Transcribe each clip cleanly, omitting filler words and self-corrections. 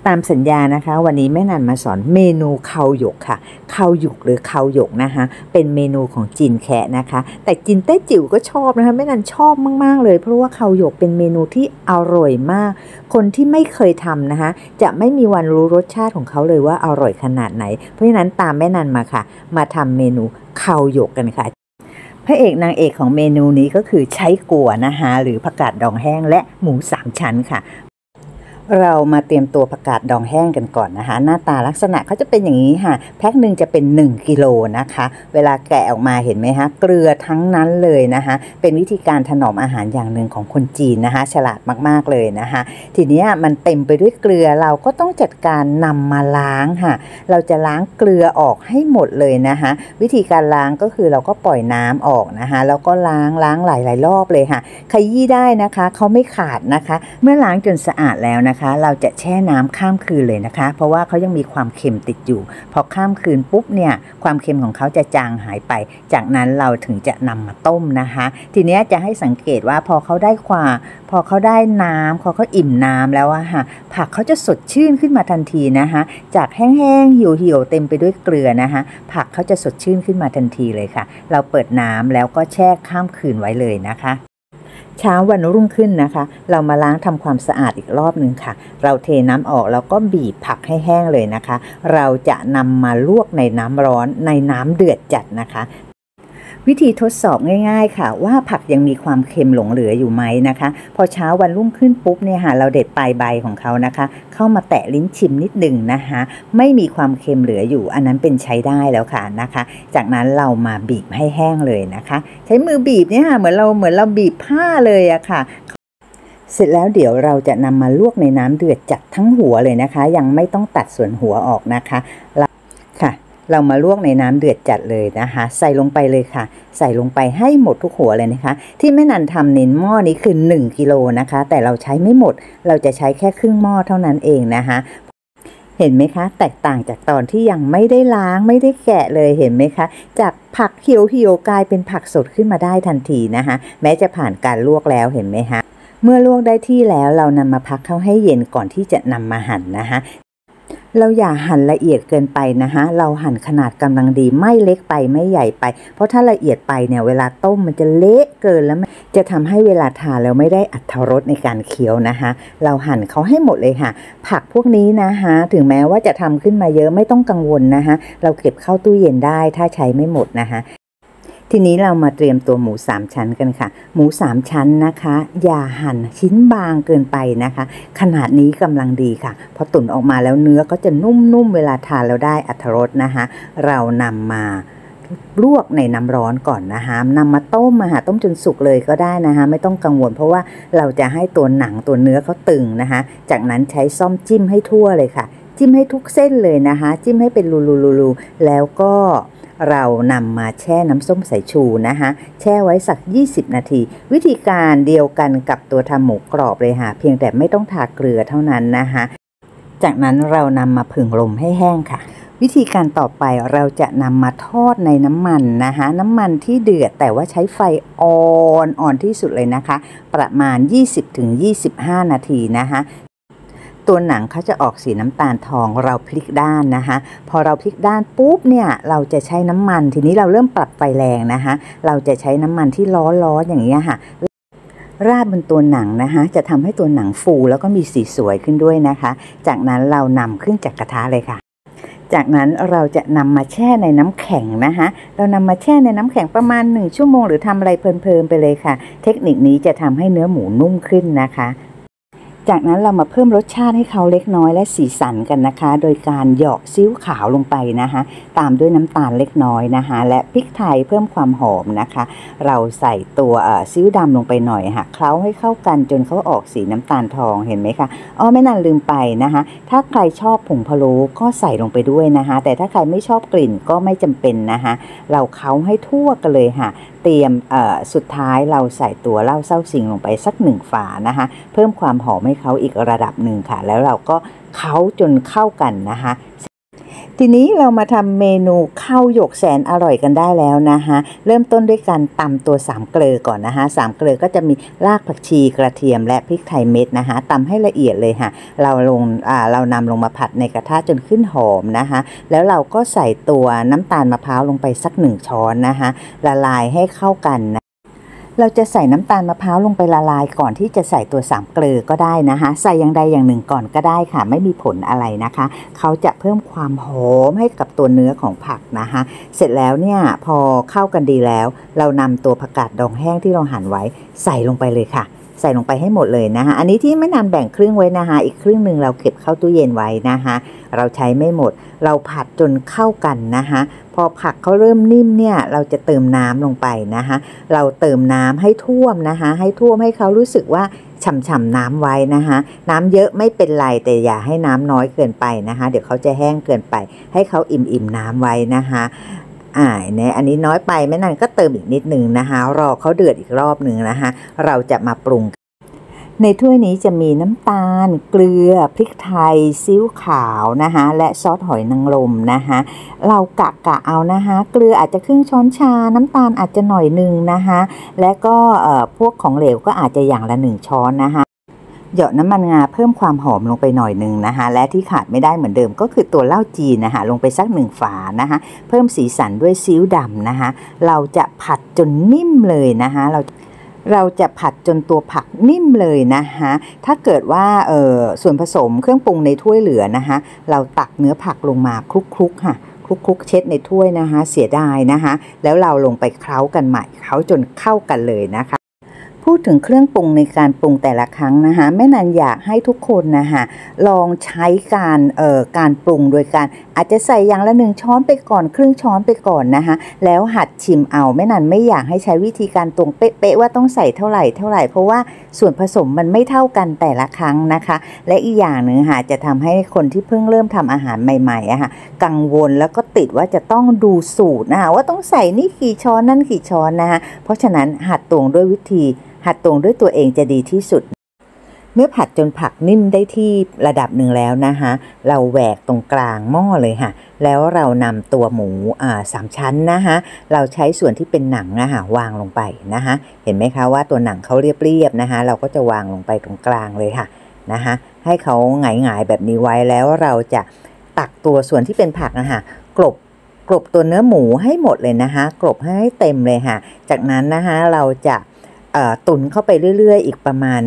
ตามสัญญานะคะวันนี้แม่นันมาสอนเมนูเคาหยกค่ะเคาหยกหรือเคาหยกนะคะเป็นเมนูของจีนแคะนะคะแต่จีนแต้จิ๋วก็ชอบนะคะแม่นันชอบมากๆเลยเพราะว่าเคาหยกเป็นเมนูที่อร่อยมากคนที่ไม่เคยทำนะคะจะไม่มีวันรู้รสชาติของเขาเลยว่าอร่อยขนาดไหนเพราะฉะนั้นตามแม่นันมาค่ะมาทำเมนูเคาหยกกันค่ะพระเอกนางเอกของเมนูนี้ก็คือใช้กั่วนะคะหรือผักกาดดองแห้งและหมู3ชั้นค่ะเรามาเตรียมตัวผักกาดดองแห้งกันก่อนนะคะหน้าตาลักษณะเขาจะเป็นอย่างนี้ค่ะแพ็คหนึ่งจะเป็น1กิโลนะคะเวลาแกะออกมาเห็นไหมคะเกลือทั้งนั้นเลยนะคะเป็นวิธีการถนอมอาหารอย่างหนึ่งของคนจีนนะคะฉลาดมากๆเลยนะคะทีนี้มันเต็มไปด้วยเกลือเราก็ต้องจัดการนำมาล้างค่ะเราจะล้างเกลือออกให้หมดเลยนะคะวิธีการล้างก็คือเราก็ปล่อยน้ำออกนะคะแล้วก็ล้างหลายๆรอบเลยค่ะขยี้ได้นะคะเขาไม่ขาดนะคะเมื่อล้างจนสะอาดแล้วนะคะเราจะแช่น้ำข้ามคืนเลยนะคะเพราะว่าเขายังมีความเค็มติดอยู่พอข้ามคืนปุ๊บเนี่ยความเค็มของเขาจะจางหายไปจากนั้นเราถึงจะนำมาต้มนะคะทีนี้จะให้สังเกตว่าพอเขาได้น้ำพอเขาอิ่มน้ำแล้วอะค่ะผักเขาจะสดชื่นขึ้นมาทันทีนะคะจากแห้งๆเหี่ยวๆเต็มไปด้วยเกลือนะคะผักเขาจะสดชื่นขึ้นมาทันทีเลยค่ะเราเปิดน้ำแล้วก็แช่ข้ามคืนไว้เลยนะคะเช้าวันรุ่งขึ้นนะคะเรามาล้างทำความสะอาดอีกรอบหนึ่งค่ะเราเทน้ำออกแล้วก็บีบผักให้แห้งเลยนะคะเราจะนำมาลวกในน้ำร้อนในน้ำเดือดจัดนะคะวิธีทดสอบง่ายๆค่ะว่าผักยังมีความเค็มหลงเหลืออยู่ไหมนะคะพอเช้าวันรุ่งขึ้นปุ๊บเนี่ยค่ะเราเด็ดปลายใบของเขานะคะเข้ามาแตะลิ้นชิมนิดหนึ่งนะคะไม่มีความเค็มเหลืออยู่อันนั้นเป็นใช้ได้แล้วค่ะนะคะจากนั้นเรามาบีบให้แห้งเลยนะคะใช้มือบีบเนี่ยค่ะเหมือนเราบีบผ้าเลยอะค่ะเสร็จแล้วเดี๋ยวเราจะนำมาลวกในน้ำเดือดจัดทั้งหัวเลยนะคะยังไม่ต้องตัดส่วนหัวออกนะคะค่ะเรามาลวกในน้ำเดือดจัดเลยนะคะใส่ลงไปเลยค่ะใส่ลงไปให้หมดทุกหัวเลยนะคะที่แม่นันทำในหม้อนี้คือ1กิโลนะคะแต่เราใช้ไม่หมดเราจะใช้แค่ครึ่งหม้อเท่านั้นเองนะคะเห็นไหมคะแตกต่างจากตอนที่ยังไม่ได้ล้างไม่ได้แกะเลยเห็นไหมคะจากผักเหี่ยวๆกลายเป็นผักสดขึ้นมาได้ทันทีนะคะแม้จะผ่านการลวกแล้วเห็นไหมคะเมื่อลวกได้ที่แล้วเรานำมาพักเข้าให้เย็นก่อนที่จะนำมาหั่นนะคะเราอย่าหั่นละเอียดเกินไปนะคะเราหั่นขนาดกำลังดีไม่เล็กไปไม่ใหญ่ไปเพราะถ้าละเอียดไปเนี่ยเวลาต้มมันจะเละเกินแล้วจะทำให้เวลาทานแล้วไม่ได้อรรถรสในการเคี้ยวนะคะเราหั่นเขาให้หมดเลยค่ะผักพวกนี้นะคะถึงแม้ว่าจะทำขึ้นมาเยอะไม่ต้องกังวลนะคะเราเก็บเข้าตู้เย็นได้ถ้าใช้ไม่หมดนะคะทีนี้เรามาเตรียมตัวหมู3ชั้นกันค่ะหมู3ชั้นนะคะอย่าหั่นชิ้นบางเกินไปนะคะขนาดนี้กำลังดีค่ะพอตุ๋นออกมาแล้วเนื้อก็จะนุ่มๆเวลาทานแล้วได้อรรถรสนะคะเรานำมาลวกในน้ำร้อนก่อนนะคะนำมาต้มต้มจนสุกเลยก็ได้นะคะไม่ต้องกังวลเพราะว่าเราจะให้ตัวหนังตัวเนื้อเขาตึงนะคะจากนั้นใช้ซ่อมจิ้มให้ทั่วเลยค่ะจิ้มให้ทุกเส้นเลยนะคะจิ้มให้เป็นรูๆๆแล้วก็เรานำมาแช่น้ำส้มสายชูนะคะแช่ไว้สัก20นาทีวิธีการเดียวกันกับตัวทำหมูกรอบเลยค่ะเพียงแต่ไม่ต้องทาเกลือเท่านั้นนะคะจากนั้นเรานำมาผึ่งลมให้แห้งค่ะวิธีการต่อไปเราจะนำมาทอดในน้ำมันนะคะน้ำมันที่เดือดแต่ว่าใช้ไฟอ่อนที่สุดเลยนะคะประมาณ 20-25 นาทีนะคะตัวหนังเขาจะออกสีน้ำตาลทองเราพลิกด้านนะคะพอเราพลิกด้านปุ๊บเนี่ยเราจะใช้น้ำมันทีนี้เราเริ่มปรับไฟแรงนะคะเราจะใช้น้ำมันที่ร้อนอย่างนี้ค่ะราดบนตัวหนังนะคะจะทำให้ตัวหนังฟูแล้วก็มีสีสวยขึ้นด้วยนะคะจากนั้นเรานำขึ้นจากกระทะเลยค่ะจากนั้นเราจะนำมาแช่ในน้ำแข็งนะคะเรานำมาแช่ในน้ำแข็งประมาณ1ชั่วโมงหรือทำอะไรเพลินๆไปเลยค่ะเทคนิคนี้จะทำให้เนื้อหมูนุ่มขึ้นนะคะจากนั้นเรามาเพิ่มรสชาติให้เขาเล็กน้อยและสีสันกันนะคะโดยการเหยาะซีอิ๊วขาวลงไปนะคะตามด้วยน้ำตาลเล็กน้อยนะคะและพริกไทยเพิ่มความหอมนะคะเราใส่ตัวซีอิ๊วดำลงไปหน่อยค่ะเคล้าให้เข้ากันจนเขาออกสีน้ำตาลทองเห็นไหมคะไม่นานลืมไปนะคะถ้าใครชอบผงพะโล้ก็ใส่ลงไปด้วยนะคะแต่ถ้าใครไม่ชอบกลิ่นก็ไม่จำเป็นนะคะเราเคล้าให้ทั่วกันเลยค่ะเตรียมสุดท้ายเราใส่ตัวเหล้าเส้าซิงลงไปสัก1ฝานะคะเพิ่มความหอมให้เขาอีกระดับหนึ่งค่ะแล้วเราก็เคล้าจนเข้ากันนะคะททีนี้เรามาทำเมนูข้าวหยกแสนอร่อยกันได้แล้วนะคะเริ่มต้นด้วยการตำตัว3เกลือก่อนนะคะ3เกลือก็จะมีรากผักชีกระเทียมและพริกไทยเม็ดนะคะตำให้ละเอียดเลยค่ะเรานำลงมาผัดในกระทะจนขึ้นหอมนะคะแล้วเราก็ใส่ตัวน้ำตาลมะพร้าวลงไปสัก1ช้อนนะคะละลายให้เข้ากันนะเราจะใส่น้ำตาลมะพร้าวลงไปละลายก่อนที่จะใส่ตัว3เกลือก็ได้นะคะใส่อย่างใดอย่างหนึ่งก่อนก็ได้ค่ะไม่มีผลอะไรนะคะเขาจะเพิ่มความหอมให้กับตัวเนื้อของผักนะคะเสร็จแล้วเนี่ยพอเข้ากันดีแล้วเรานำตัวผักกาดดองแห้งที่เราหั่นไว้ใส่ลงไปเลยค่ะใส่ลงไปให้หมดเลยนะคะอันนี้ที่แม่นันแบ่งครึ่งไว้นะคะอีกครึ่งหนึ่งเราเก็บเข้าตู้เย็นไว้นะคะเราใช้ไม่หมดเราผัดจนเข้ากันนะคะพอผักเขาเริ่มนิ่มเนี่ยเราจะเติมน้ำลงไปนะคะเราเติมน้ำให้ท่วมนะคะให้ท่วมให้เขารู้สึกว่าฉ่ำๆน้ำไว้นะคะน้ำเยอะไม่เป็นไรแต่อย่าให้น้ำน้อยเกินไปนะคะเดี๋ยวเขาจะแห้งเกินไปให้เขาอิ่มน้ำไว้นะคะเนี่ยอันนี้น้อยไปแม่นันก็เติมอีกนิดนึงนะคะรอเขาเดือดอีกรอบหนึ่งนะคะเราจะมาปรุงในถ้วยนี้จะมีน้ำตาลเกลือพริกไทยซีอิ๊วขาวนะคะและซอสหอยนางรมนะคะเรากะเอานะคะเกลืออาจจะครึ่งช้อนชาน้ำตาลอาจจะหน่อยนึงนะคะและก็พวกของเหลวก็อาจจะอย่างละ1ช้อนนะคะเหยาะน้ำมันงาเพิ่มความหอมลงไปหน่อยนึงนะคะและที่ขาดไม่ได้เหมือนเดิมก็คือตัวเหล้าจีนนะคะลงไปสัก1ฝานะคะเพิ่มสีสันด้วยซีอิ๊วดำนะคะเราจะผัดจนนิ่มเลยนะคะเราจะผัดจนตัวผักนิ่มเลยนะคะถ้าเกิดว่าส่วนผสมเครื่องปรุงในถ้วยเหลือนะคะเราตักเนื้อผักลงมาคลุกๆค่ะคลุกเช็ดในถ้วยนะคะเสียดายนะคะแล้วเราลงไปเคล้ากันใหม่เคล้าจนเข้ากันเลยนะคะพูดถึงเครื่องปรุงในการปรุงแต่ละครั้งนะคะแม่นันอยากให้ทุกคนนะคะลองใช้การปรุงโดยการอาจจะใส่อย่างละ1ช้อนไปก่อนครึ่งช้อนไปก่อนนะคะแล้วหัดชิมเอาแม่นันไม่อยากให้ใช้วิธีการตวงเป๊ะๆว่าต้องใส่เท่าไหร่เพราะว่าส่วนผสมมันไม่เท่ากันแต่ละครั้งนะคะและอีกอย่างหนึ่งค่ะจะทำให้คนที่เพิ่งเริ่มทำอาหารใหม่ๆอะค่ะกังวลแล้วก็ติดว่าจะต้องดูสูตรนะคะว่าต้องใส่นี่กี่ช้อนนั่นกี่ช้อนนะคะเพราะฉะนั้นหัดตวงด้วยตัวเองจะดีที่สุดเมื่อผัดจนผักนิ่มได้ที่ระดับหนึ่งแล้วนะคะเราแหวกตรงกลางหม้อเลยค่ะแล้วเรานำตัวหมู3ชั้นนะคะเราใช้ส่วนที่เป็นหนังนะคะวางลงไปนะคะเห็นไหมคะว่าตัวหนังเขาเรียบๆนะคะเราก็จะวางลงไปตรงกลางเลยค่ะนะคะให้เขาหงายๆแบบนี้ไว้แล้วเราจะตักตัวส่วนที่เป็นผักนะคะกลบตัวเนื้อหมูให้หมดเลยนะคะกลบให้เต็มเลยค่ะจากนั้นนะคะเราจะตุ๋นเข้าไปเรื่อยๆอีกประมาณ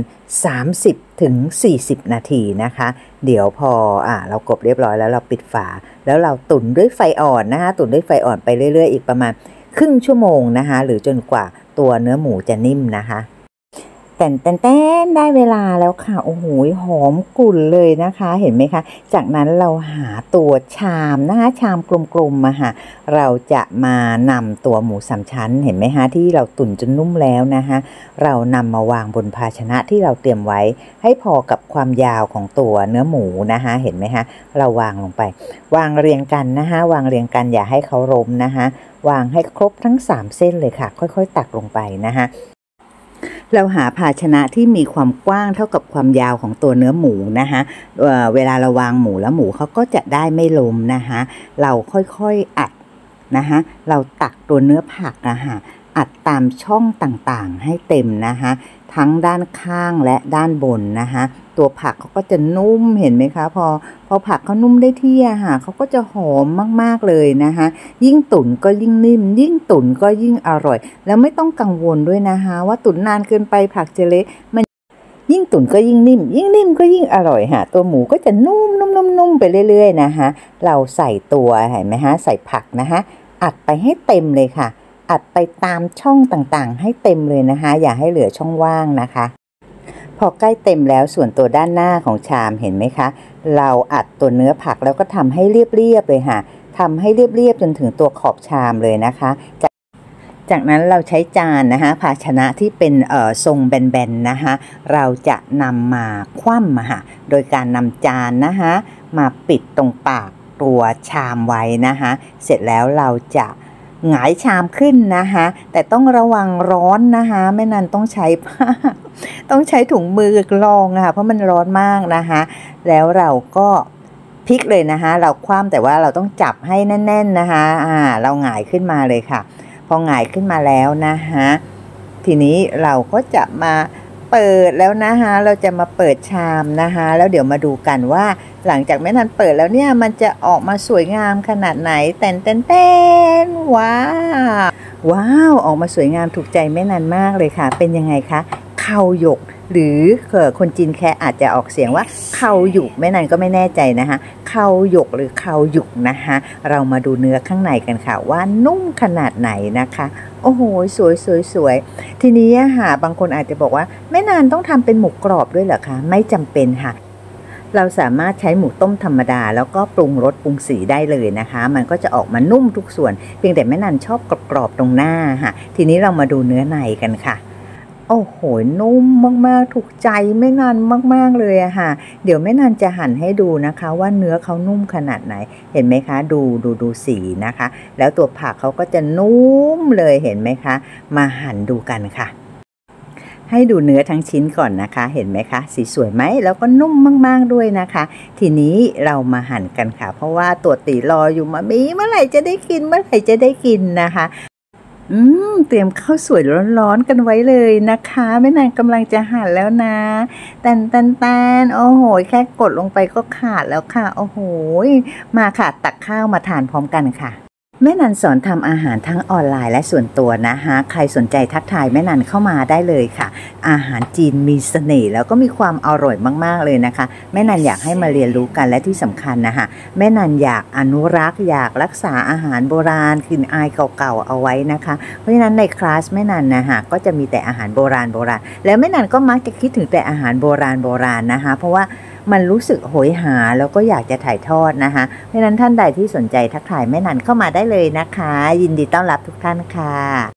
30 ถึง 40 นาทีนะคะเดี๋ยวพอเรากบเรียบร้อยแล้วเราปิดฝาแล้วเราตุ๋นด้วยไฟอ่อนนะคะตุ๋นด้วยไฟอ่อนไปเรื่อยๆอีกประมาณครึ่งชั่วโมงนะคะหรือจนกว่าตัวเนื้อหมูจะนิ่มนะคะแต่ได้เวลาแล้วค่ะโอ้โหหอมกลุ่นเลยนะคะเห็นไหมคะจากนั้นเราหาตัวชามนะคะชามกลมๆมาค่ะเราจะมานำตัวหมู3ชั้นเห็นไหมคะที่เราตุ๋นจนนุ่มแล้วนะคะเรานำมาวางบนภาชนะที่เราเตรียมไว้ให้พอกับความยาวของตัวเนื้อหมูนะคะเห็นไหมคะเราวางลงไปวางเรียงกันนะคะวางเรียงกันอย่าให้เขาล้มนะคะวางให้ครบทั้ง3เส้นเลยค่ะค่อยๆตักลงไปนะคะเราหาภาชนะที่มีความกว้างเท่ากับความยาวของตัวเนื้อหมูนะคะเวลาเราวางหมูแล้วหมูเขาก็จะได้ไม่ล้มนะคะเราค่อยๆอัดนะคะเราตักตัวเนื้อผักนะคะอัดตามช่องต่างๆให้เต็มนะคะทั้งด้านข้างและด้านบนนะคะตัวผักเขาก็จะนุ่มเห็นไหมคะพอผักเขานุ่มได้ที่ค่ะเขาก็จะหอมมากๆเลยนะคะยิ่งตุ๋นก็ยิ่งนิ่มยิ่งตุ๋นก็ยิ่งอร่อยแล้วไม่ต้องกังวลด้วยนะคะว่าตุ๋นนานเกินไปผักจะเละมันยิ่งตุ๋นก็ยิ่งนิ่มก็ยิ่งอร่อยค่ะตัวหมูก็จะนุ่มไปเรื่อยๆนะคะเราใส่ตัวเห็นไหมคะใส่ผักนะคะอัดไปให้เต็มเลยค่ะอัดไปตามช่องต่างๆให้เต็มเลยนะคะอย่าให้เหลือช่องว่างนะคะพอใกล้เต็มแล้วส่วนตัวด้านหน้าของชามเห็นไหมคะเราอัดตัวเนื้อผักแล้วก็ทำให้เรียบเลยค่ะทำให้เรียบจนถึงตัวขอบชามเลยนะคะจากนั้นเราใช้จานนะคะภาชนะที่เป็นทรงแบนๆนะคะเราจะนำมาคว่ำค่ะโดยการนำจานนะคะมาปิดตรงปากตัวชามไว้นะคะเสร็จแล้วเราจะหงายชามขึ้นนะคะแต่ต้องระวังร้อนนะคะไม่นั้นต้องใช้ผ้าต้องใช้ถุงมือรองค่ะเพราะมันร้อนมากนะคะแล้วเราก็พลิกเลยนะคะเราคว่ำแต่ว่าเราต้องจับให้แน่นๆนะคะเราหงายขึ้นมาเลยค่ะพอหงายขึ้นมาแล้วนะคะทีนี้เราก็จะมาเปิดแล้วนะคะเราจะมาเปิดชามนะคะแล้วเดี๋ยวมาดูกันว่าหลังจากแม่นันเปิดแล้วเนี่ยมันจะออกมาสวยงามขนาดไหนเต้นว้าวออกมาสวยงามถูกใจแม่นันมากเลยค่ะเป็นยังไงคะเข่าหยกหรือคนจีนแคะอาจจะออกเสียงว่าเข่าหยุกแม่นันก็ไม่แน่ใจนะคะเข่าหยกหรือเข่าหยุกนะคะเรามาดูเนื้อข้างในกันค่ะว่านุ่มขนาดไหนนะคะโอ้โหสวยทีนี้บางคนอาจจะบอกว่าแม่นันต้องทำเป็นหมูกรอบด้วยเหรอคะไม่จำเป็นค่ะเราสามารถใช้หมูต้มธรรมดาแล้วก็ปรุงรสปรุงสีได้เลยนะคะมันก็จะออกมานุ่มทุกส่วนเพียงแต่แม่นันชอบกรอบๆตรงหน้าค่ะทีนี้เรามาดูเนื้อในกันค่ะโอ้โหนุ่มมากๆถูกใจแม่นันมากๆเลยอะค่ะเดี๋ยวแม่นันจะหั่นให้ดูนะคะว่าเนื้อเขานุ่มขนาดไหนเห็นไหมคะดูสีนะคะแล้วตัวผักเขาก็จะนุ่มเลยเห็นไหมคะมาหั่นดูกันค่ะให้ดูเนื้อทั้งชิ้นก่อนนะคะเห็นไหมคะสีสวยไหมแล้วก็นุ่มมากๆด้วยนะคะทีนี้เรามาหั่นกันค่ะเพราะว่าตัวตีรออยู่มามีเมื่อไหร่จะได้กินนะคะเตรียมข้าวสวยร้อนๆกันไว้เลยนะคะแม่นางกำลังจะหั่นแล้วนะแตนโอ้โหแค่กดลงไปก็ขาดแล้วค่ะโอ้โหมาค่ะตักข้าวมาทานพร้อมกันค่ะแม่นันสอนทำอาหารทั้งออนไลน์และส่วนตัวนะคะใครสนใจทักทายแม่นันเข้ามาได้เลยค่ะอาหารจีนมีเสน่ห์แล้วก็มีความอร่อยมากๆเลยนะคะแม่นันอยากให้มาเรียนรู้กันและที่สำคัญนะคะแม่นันอยากอนุรักษ์อยากรักษาอาหารโบราณกลิ่นอายเก่าๆเอาไว้นะคะเพราะฉะนั้นในคลาสแม่นันนะคะก็จะมีแต่อาหารโบราณแล้วแม่นันก็มักจะคิดถึงแต่อาหารโบราณนะคะเพราะว่ามันรู้สึกโหยหาแล้วก็อยากจะถ่ายทอดนะคะเพราะฉะนั้นท่านใดที่สนใจทักทายแม่นันเข้ามาได้เลยนะคะยินดีต้อนรับทุกท่านค่ะ